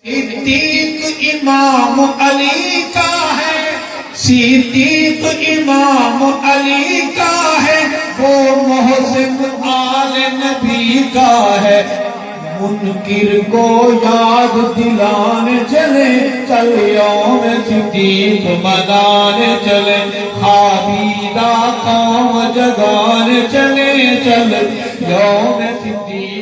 सिद्दीक इमाम अली का है, सिद्दीक इमाम अली का है, वो मोहसिन आले नबी का है। मुनकिर को याद दिलाने चले, चल यौम सिद्दीक मनाने चले, खाबीदा कौम जगाने चले, चल यौम सिद्दीक